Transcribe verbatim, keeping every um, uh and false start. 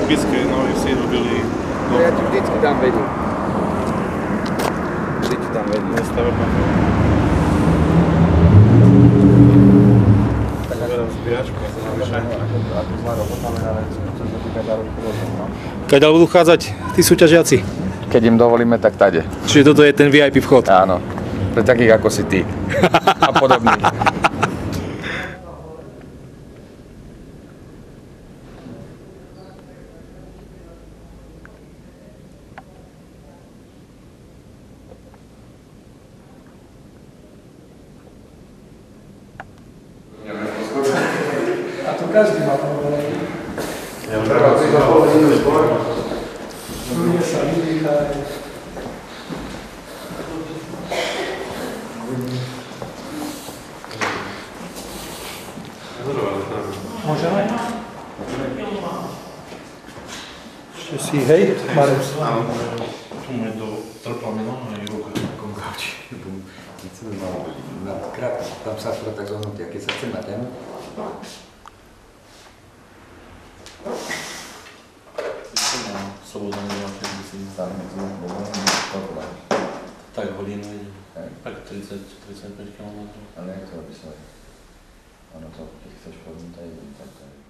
Biskej Novej Vsi robili... No ja ti vždycky dám vedieť. Vždy ti dám vedieť. Nestavebná. Tak verám zbíjačku a sa navyšaj. Ako zlá robota, ale čo sa týka zárodku rozum, no. Kaďal budú chádzať tí súťažiaci? Keď im dovolíme, tak tade. Čiže toto je ten vé í pé vchod? Áno. Pre takých ako si ty. A podobných. A to každý má povolenie. Ja už treba si to povolenie. Ľudia sa vydýchajú. Môžeme? Ešte si, hej, Marek. Áno. Tu mi to trpla mi noha i ruka. Konkáči. Chceme malo nadkrát, tam sa skoro tak zohnutí, a keď sa chce natiahnuť. Slobodno nemám, keď by si Tam je to problém. tak hodinu ide. Tak tridsať až tridsaťpäť kilometrov. Ale jak to robí svoje? Ono to, keď chceš podnúť, tak je tak.